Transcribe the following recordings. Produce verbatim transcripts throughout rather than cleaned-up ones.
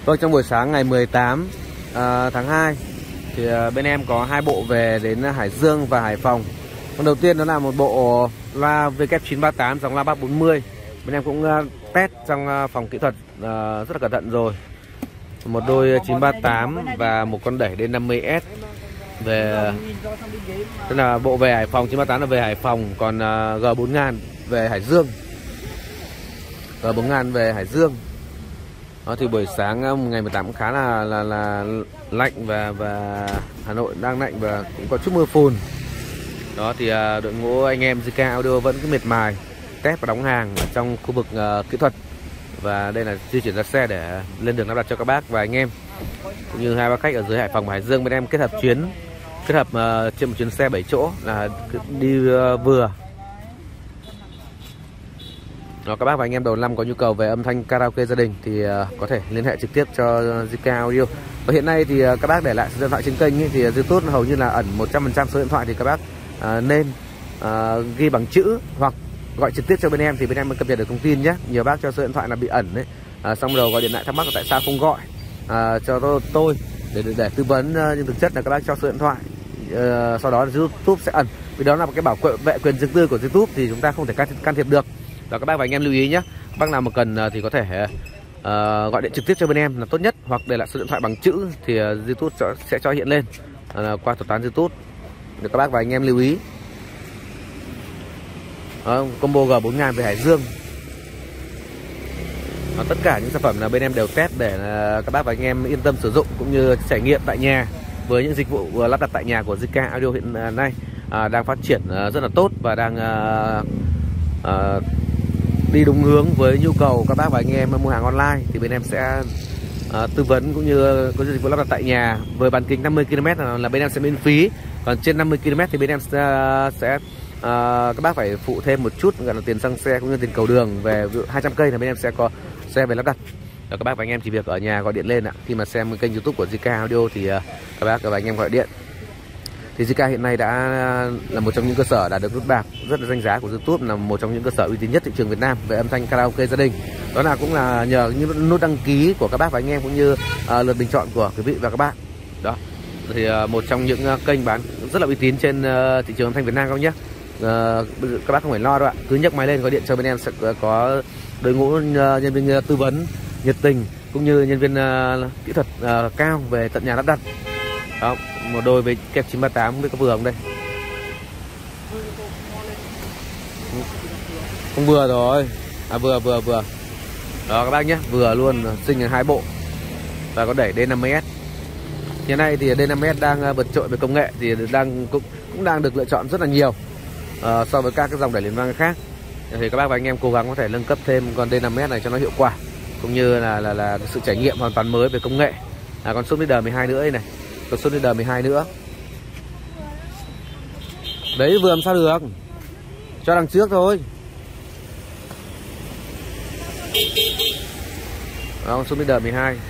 Vâng, trong buổi sáng ngày mười tám à, tháng hai thì à, bên em có hai bộ về đến Hải Dương và Hải Phòng. Con đầu tiên đó là một bộ loa W chín ba tám dòng loa ba bốn mươi. Bên em cũng uh, test trong uh, phòng kỹ thuật uh, rất là cẩn thận rồi. Một đôi chín ba tám và một con đẩy D năm mươi S về, tức là bộ về Hải Phòng, chín ba tám là về Hải Phòng, còn uh, G bốn nghìn về Hải Dương. G bốn nghìn về Hải Dương. Đó, thì buổi sáng ngày mười tám cũng khá là là, là lạnh và và Hà Nội đang lạnh và cũng có chút mưa phùn. Đó thì uh, đội ngũ anh em gi ca Audio vẫn cứ miệt mài test và đóng hàng ở trong khu vực uh, kỹ thuật, và đây là di chuyển ra xe để lên đường lắp đặt cho các bác và anh em, cũng như hai bác khách ở dưới Hải Phòng và Hải Dương. Bên em kết hợp chuyến kết hợp uh, trên một chuyến xe bảy chỗ là đi uh, vừa. Đó, các bác và anh em đầu năm có nhu cầu về âm thanh karaoke gia đình thì uh, có thể liên hệ trực tiếp cho gi ca Audio. Và hiện nay thì uh, các bác để lại số điện thoại trên kênh ấy, thì YouTube hầu như là ẩn một trăm phần trăm số điện thoại, thì các bác uh, nên uh, ghi bằng chữ hoặc gọi trực tiếp cho bên em thì bên em mới cập nhật được thông tin nhé. Nhiều bác cho số điện thoại là bị ẩn đấy, uh, xong rồi gọi điện lại thắc mắc là tại sao không gọi uh, cho tôi để, để để tư vấn, uh, nhưng thực chất là các bác cho số điện thoại, uh, sau đó YouTube sẽ ẩn, vì đó là một cái bảo vệ quyền riêng tư của YouTube thì chúng ta không thể can, can thiệp được. Đó, các bác và anh em lưu ý nhé. Bác nào mà cần thì có thể uh, gọi điện trực tiếp cho bên em là tốt nhất, hoặc để lại số điện thoại bằng chữ thì uh, YouTube sẽ, sẽ cho hiện lên uh, qua thuật toán YouTube. Được, các bác và anh em lưu ý. Đó, combo G bốn nghìn về Hải Dương. Đó, tất cả những sản phẩm là bên em đều test để uh, các bác và anh em yên tâm sử dụng cũng như trải nghiệm tại nhà với những dịch vụ uh, lắp đặt tại nhà của gi ca Audio hiện uh, nay uh, đang phát triển uh, rất là tốt và đang uh, uh, đi đúng hướng với nhu cầu các bác và anh em mua hàng online. Thì bên em sẽ uh, tư vấn cũng như có dịch vụ lắp đặt tại nhà. Với bán kính năm mươi ki lô mét là, là bên em sẽ miễn phí, còn trên năm mươi ki lô mét thì bên em sẽ, sẽ uh, các bác phải phụ thêm một chút gọi là tiền xăng xe cũng như tiền cầu đường. Về hai trăm cây là bên em sẽ có xe về lắp đặt. Đó, các bác và anh em chỉ việc ở nhà gọi điện lên ạ. Khi mà xem kênh YouTube của gi ca Audio thì uh, các bác và anh em gọi điện. Thì gi ca hiện nay đã là một trong những cơ sở đã được nút bạc rất là danh giá của YouTube, là một trong những cơ sở uy tín nhất thị trường Việt Nam về âm thanh karaoke gia đình. Đó là cũng là nhờ những nút đăng ký của các bác và anh em cũng như uh, lượt bình chọn của quý vị và các bạn. Đó thì uh, một trong những uh, kênh bán rất là uy tín trên uh, thị trường âm thanh Việt Nam các nhé. Uh, các bác không phải lo đâu ạ, cứ nhấc máy lên gọi điện cho bên em sẽ có đội ngũ uh, nhân viên uh, tư vấn nhiệt tình cũng như nhân viên uh, kỹ thuật uh, cao về tận nhà lắp đặt. Đó, một đôi với kẹp chín ba tám, không biết có vừa không đây. Không vừa rồi. À vừa vừa vừa. Đó các bác nhé, vừa luôn, xinh là hai bộ. Và có đẩy D năm mươi S. Hiện nay thì D năm mươi S đang vượt trội về công nghệ thì đang cũng cũng đang được lựa chọn rất là nhiều uh, so với các cái dòng đẩy liên vang khác. Thì các bác và anh em cố gắng có thể nâng cấp thêm con D năm mươi S này cho nó hiệu quả, cũng như là là là sự trải nghiệm hoàn toàn mới về công nghệ. À, còn sub leader mười hai nữa đây này. Còn sub leader mười hai nữa. Đấy vừa làm sao được. Cho đằng trước thôi. Đó, sub leader mười hai.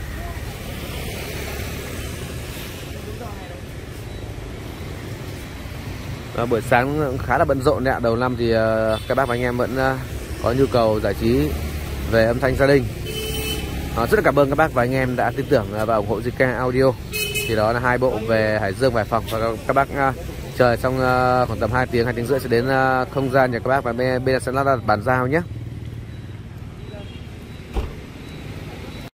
Đó, buổi sáng khá là bận rộn đấy ạ. Đầu năm thì uh, các bác và anh em vẫn uh, có nhu cầu giải trí về âm thanh gia đình. Uh, rất là cảm ơn các bác và anh em đã tin tưởng uh, và ủng hộ gi ca Audio. Thì đó là hai bộ về Hải Dương và Hải Phòng, và các bác uh, chờ trong uh, khoảng tầm hai tiếng, hai tiếng rưỡi sẽ đến uh, không gian nhà các bác và bên, bên sẽ lắp đặt bàn giao nhé.